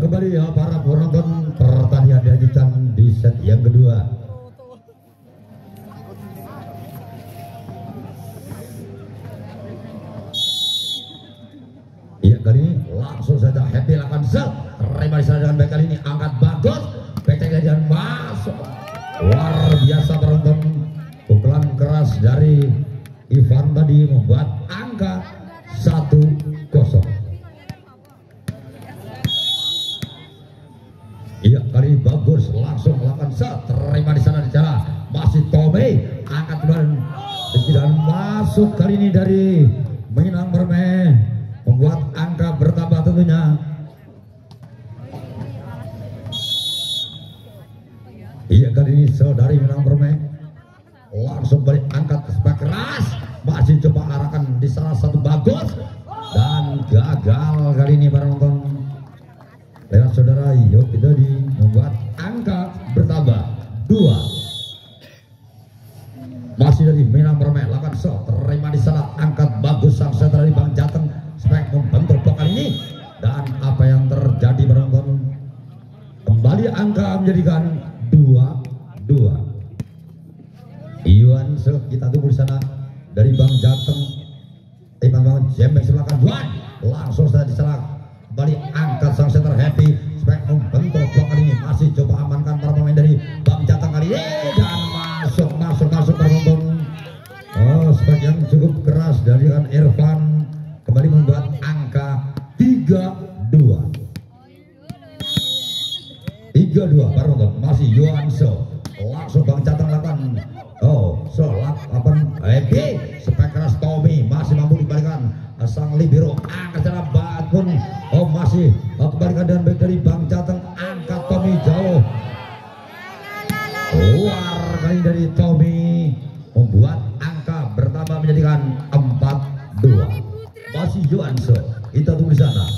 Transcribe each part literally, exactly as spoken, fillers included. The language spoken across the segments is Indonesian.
kembali ya para penonton, pertandingan dilanjutkan di set yang kedua. Iya, kali ini langsung saja Happy lakukan set. Terima kasih dengan baik kali ini, angkat bagus, becek dan masuk. Luar biasa penonton, pukulan keras dari Ivan tadi membuat angka satu kosong. Iya, kali ini bagus, langsung melakukan set. Terima di sana di cara masih Tommy, angkat dan dan masuk kali ini dari Minang Permai, membuat angka bertambah tentunya. Iya, kali ini saudari Minang Permai langsung balik angkat spek keras, masih coba arahkan di salah satu bagus dan gagal kali ini para penonton. Lewat saudara Yogi tadi membuat angka bertambah dua. Masih dari Minang Permai lakukan shot, terima di sana, angkat bagus sang setter dari Bang Jateng, spek membentuk blok kali ini. Dan apa yang terjadi penonton, kembali angka menjadikan dua dua. Iwan so, kita tunggu di sana dari Bang Jateng, Iman Bang Jembek sebelah dua, langsung saja diserang kembali angkat sang setter Happy, spek membentuk blok kali ini, masih coba amankan para pemain dari Bang Jateng kali ini dan masuk masuk masuk penonton. Oh, spek yang cukup keras dari kan Irfan kembali membuat angka tiga dua. tiga dua para penonton, masih Yohan So, langsung Bang Jateng lakukan oh so lakukan Happy, spek keras Tommy masih mampu dibalikan sang libero, angkat secara bat pun oh masih oh, kembalikan dengan baik dari Bang Jateng, angkat Tommy jauh luar kali dari Tommy, membuat angka bertambah menjadikan empat dua. Masih Yohan So, kita tunggu di sana.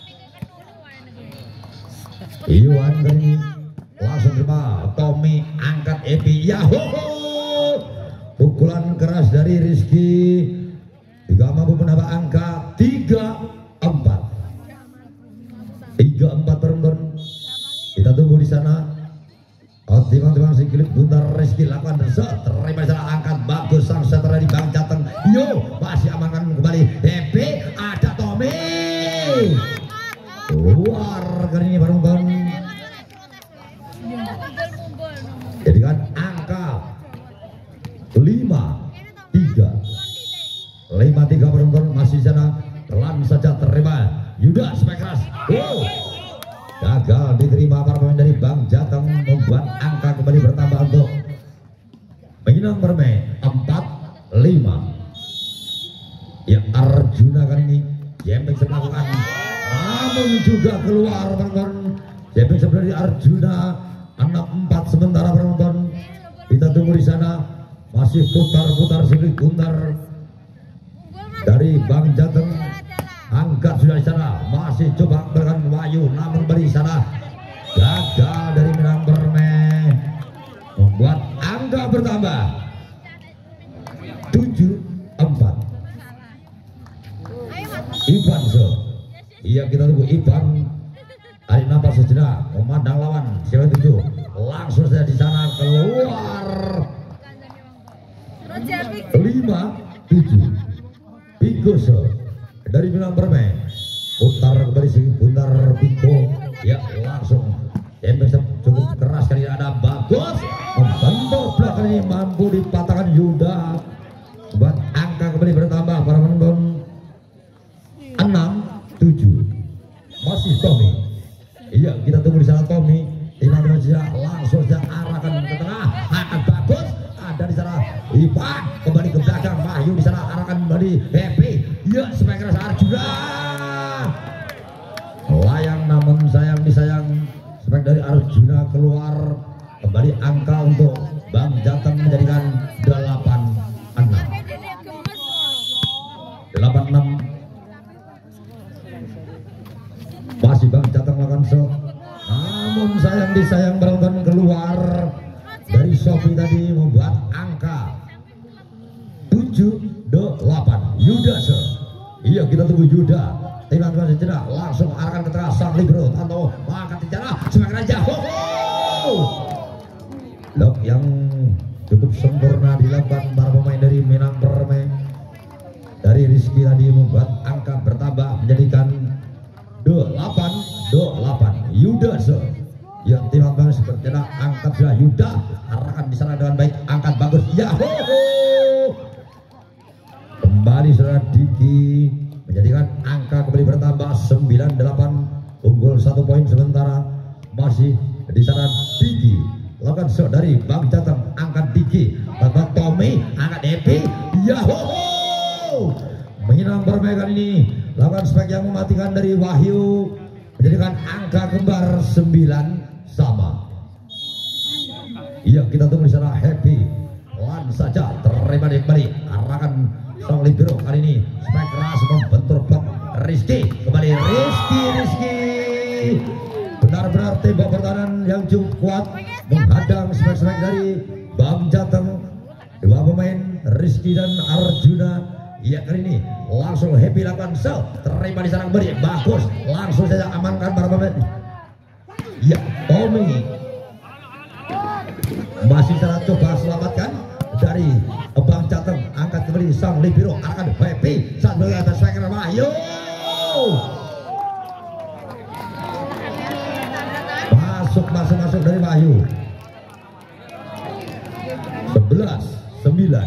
Iwan kali langsung terima Tommy, angkat Epi, yahoo, pukulan keras dari Rizky juga mampu menambah angka tiga empat. tiga empat penonton, kita tunggu di sana. Oh, timang-timang si klip Guntar Rizky lakukan set, terima sana, angkat bagus sang setter dari Bang Jateng, yo masih amankan kembali Happy, ada Tommy luar kali ini penonton, jadikan angka lima tiga. lima tiga penonton, masih sana pelan saja terima Yuda spek keras, wow, gagal diterima para pemain dari Bang Jateng, membuat angka kembali bertambah untuk Minang Permai empat lima. Ya, Arjuna kali ini Jembek melakukan, namun juga keluar penonton. Jembek sebenarnya di Arjuna enam empat sementara penonton. Kita tunggu di sana, masih putar-putar sedikit Guntar dari Bang Jateng, angkat sudah di sana, masih coba berikan Wahyu, namun dari sana gagal dari Minang Permai, membuat angka bertambah tujuh empat. Ivan So, iya kita tunggu Ivan hari nafas sejenak, memandang lawan siapa tujuh, langsung saja di sana keluar lima tujuh. Piko So dari Minang Permai, putar kembali si putar Piko, ya langsung Jembek cukup keras kali, ada bagus membentuk blok kali ini, mampu dipatahkan Yuda, buat angka kembali bertambah para penonton enam tujuh. Masih Tommy, iya kita tunggu di sana Tommy, Iman langsung saja arahkan ke tengah, akan bagus, ada di sana Ivan kembali ke belakang, Wahyu di sana arahkan kembali Happy, ya spek keras Arjuna layang, namun sayang disayang, spek dari Arjuna keluar, kembali angka untuk Bang Jateng menjadikan delapan enam. delapan enam. Masih Bang Jateng melakukan shot, namun sayang disayang berangkat keluar dari Sofi tadi, membuat angka tujuh delapan. Yuda So, iya kita tunggu Yuda, Tiba-tiba saja langsung arahkan ke tengah sang libero Tanto mengangkat bicara semakin aja. Blok yang cukup sempurna dilakukan para pemain dari Minang Permai. Dari Rizky tadi membuat angka bertambah menjadikan delapan delapan. Yuda so yang tiba-tiba sepertinya angkat sudah Yuda arahkan di sana dengan baik, angkat bagus ya. Kembali saudara Diki menjadikan angka kembali bertambah sembilan delapan, unggul satu poin, sementara masih di sana Diki lakukan shot dari Bang Jateng, angkat Diki tanpa Tommy, angkat Epi Yahoo. Minang Permai kali ini lakukan spek yang mematikan dari Wahyu menjadikan angka kembar sembilan sama. Iya, kita tunggu di sana Happy lan saja terima kembali arahkan sang libero kali ini spek keras membentur blok Rizky, kembali Rizky Rizky benar-benar tembak pertahanan yang cukup kuat menghadang spek-spek dari Bang Jateng. Dua pemain Rizky dan Arjuna. Iya, kali ini langsung Happy lakukan sel terima di sana kembali bagus, langsung saja amankan para pemain. Iya, Tommy masih sana coba selamatkan dari Bang Jateng, angkat kembali sang libero akan Happy saat melihat atas striker Wahyu. Masuk masuk masuk dari Wahyu. sebelas sembilan.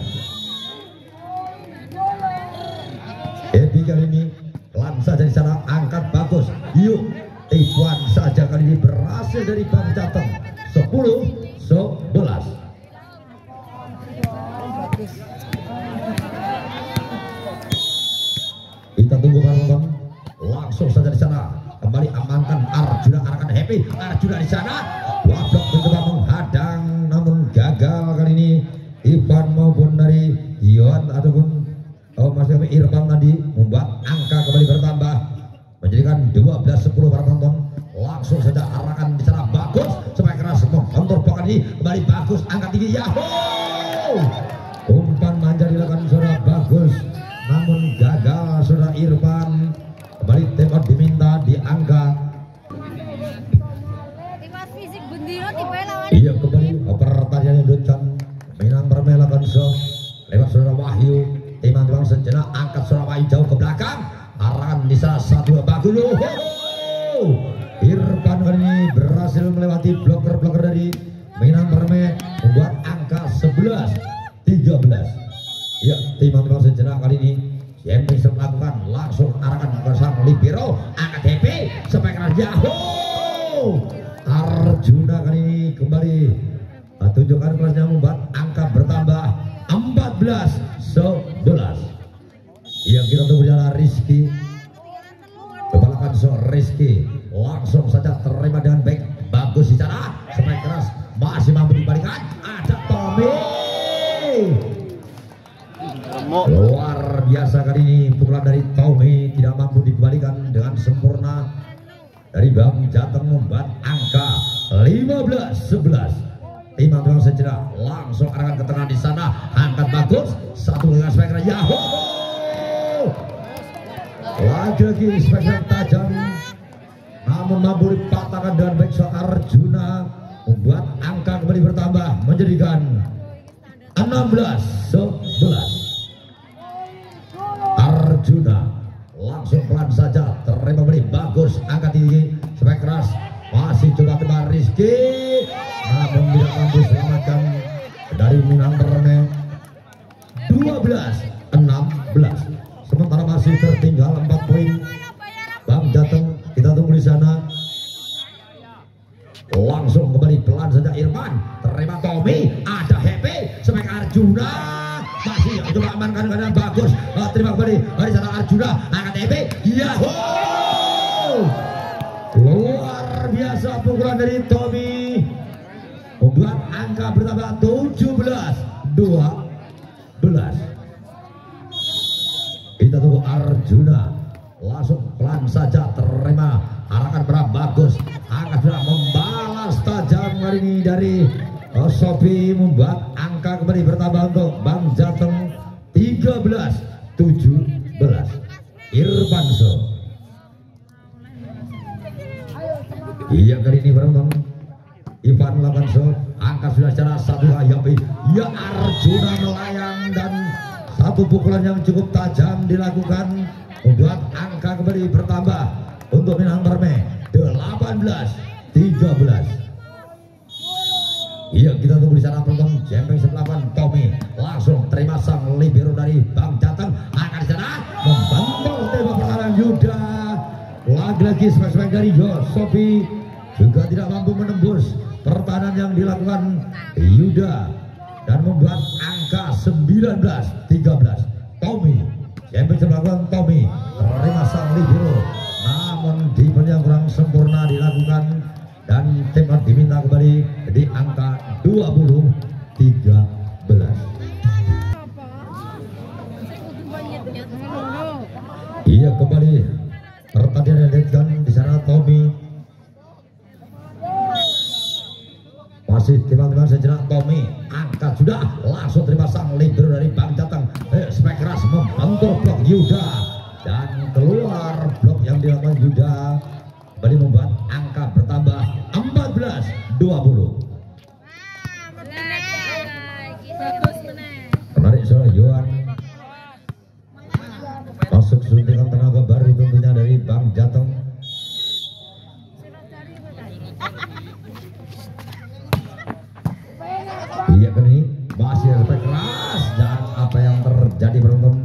Happy kali ini pelan saja di sana, angkat bagus. Yuk, tipuan saja kali ini berhasil dari Bang Jateng. sepuluh sebelas. Kita tunggu bareng-bareng. Langsung saja di sana kembali amankan Arjuna, arahkan Happy. Arjuna di sana dua blok mencoba menghadang namun gagal kali ini Ivan maupun dari Ion ataupun oh, masih kami Irfan tadi membuat angka kembali bertambah menjadikan dua belas sepuluh para penonton. Langsung saja arahkan di sana bagus supaya keras membentur blok ini kembali bagus, angkat tinggi Yahoo. Umpan manja dilakukan saudara bagus namun gagal saudara Irfan. Kembali tembak diminta di angka. Iya, kembali pertanyaan yang dilakukan Minang Permai lakukan so lewat saudara Wahyu. Teman-teman sejenak angkat Surabaya jauh ke belakang, arahan di sana satu bagus. Irfan kali ini berhasil melewati bloker-bloker dari Minang Permai membuat angka sebelas tiga belas. Ya, teman-teman sejenak kali ini yang bisa melakukan langsung arahkan ke sang libero, angkat D P sampai ke Yahoo. Arjuna kali ini kembali tunjukkan kelasnya membuat angka bertambah empat belas sebelas. Yang kita tunggu adalah Rizky. Kepalakan so Rizky langsung saja terima dengan baik, bagus di sana, sampai keras masih mampu dibalikan. Ada Tommy. Luar biasa kali ini pukulan dari Tommy tidak mampu dikembalikan dengan sempurna dari Bang Jateng membuat angka lima belas sebelas. Teman-teman sejenak langsung arahkan ke tengah di sana, angkat bagus satu dengan striker Yahoo. Lagi-lagi striker tajam namun mampu dipatahkan dengan baik so Arjuna membuat angka kembali bertambah menjadikan enam belas sebelas. Arjuna langsung pelan saja terima kembali bagus, angkat tinggi sampai keras masih coba tebak Rizky namun tidak mampu selamatkan dari Minang Permai. Dua belas enam belas, sementara masih tertinggal empat poin Bang Jateng. Kita tunggu di sana. Langsung kembali pelan saja Irfan terima Tommy, ada Happy sampai Arjuna masih coba amankan dengan bagus. Oh, terima kembali dari sana Arjuna, angkat Happy Yahoo. Luar biasa pukulan dari Tommy membuat angka bertambah tujuh belas dua belas. Kita tunggu Arjuna langsung pelan saja terima, arahkan berapa bagus, angkat sudah membalas tajam kali ini dari oh, Sophie membuat angka kembali bertambah untuk Bang Jateng tiga belas tujuh belas. Irfanso Ya, Arjuna melayang dan satu pukulan yang cukup tajam dilakukan membuat angka kembali bertambah untuk Minang Permai delapan belas tiga belas. Iya, kita tunggu di sana penonton. Jempeng sebelah kanan Tommy langsung terima sang libero dari Bang Jateng, akan di sana membantu tembak pertahanan Yuda. Lagi-lagi smack-smack dari Yosofi juga tidak mampu menembus pertahanan yang dilakukan Yuda dan membuat angka sembilan belas tiga belas. Tommy Jempeng sebelah kanan Tommy terima sang libero, namun di yang kurang sempurna dilakukan dan tembak diminta kembali di angka dua puluh tiga belas. Iya, kembali pertandingan dilanjutkan di sana. Tommy masih timbang-timbang sejenak. Tommy angkat sudah langsung terima sang libero dari Bang Jateng. Eh, smack keras membentur blok Yuda dan keluar blok yang dilakukan Yuda kembali membuat angka bertambah empat belas dua puluh. Menarik soal Yohan masuk suntikan tenaga baru tentunya dari Bang Jateng. Iya, kan ini masih sampai keras dan apa yang terjadi penonton,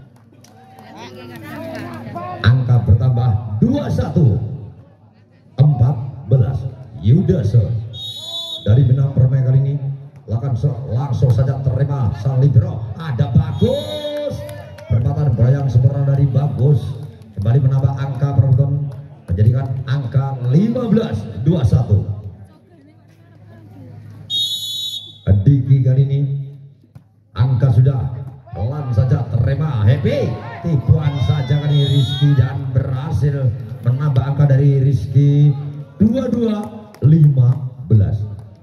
angka bertambah dua puluh satu empat belas. Yuda dari Minang Permai kali ini langsung, langsung saja terima sang libero, ada bagus perempatan bayang sempurna dari bagus kembali menambah angka penonton menjadikan angka lima belas dua puluh satu. Diki kali ini angka sudah pelan saja terima happy tipuan saja kali Rizky dan berhasil menambah angka dari Rizky dua puluh dua lima belas.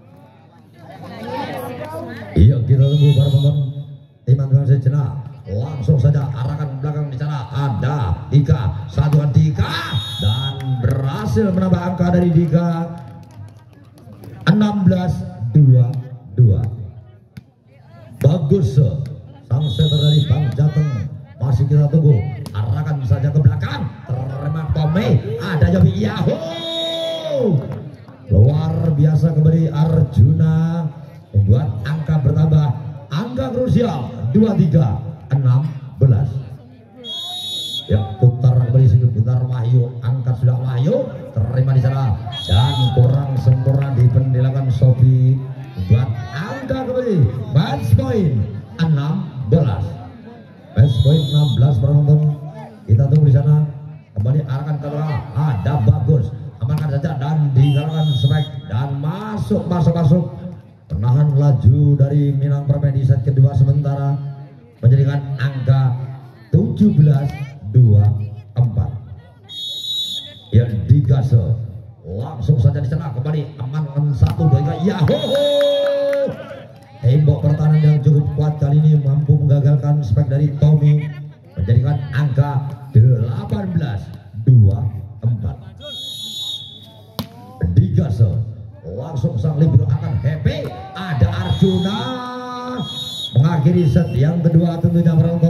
Iya, kita tunggu para penonton. Timbang sejenak langsung saja arahkan belakang di sana ada Dika, satuan Dika dan berhasil menambah angka dari Dika enam belas dua puluh dua. Bagus sang setter dari Bang Jateng, masih kita tunggu, arahkan saja ke belakang terima Tommy, ada Yobi Yahoo, luar biasa kembali Arjuna membuat angka bertambah, angka krusial dua puluh tiga enam belas. Ya, putar kembali sedikit, putar Wahyu, angkat sudah Wahyu terima di sana dan kurang sempurna di pendilakan Sofi buat angka kembali match point enam belas. Match point enam belas penonton. Kita tunggu di sana kembali arahkan ke tengah, ada bagus amankan saja dan digalakkan smack dan masuk masuk masuk menahan laju dari Minang Permai di set kedua sementara menjadikan angka tujuh belas dua puluh empat. Ya, digas langsung saja di sana kembali amankan satu dua tiga. Yahoo, tembok pertahanan yang cukup kuat kali ini mampu menggagalkan spek dari Tommy menjadikan angka delapan belas dua puluh empat. Digas langsung sang libero akan happy, ada Arjuna mengakhiri set yang kedua tentunya.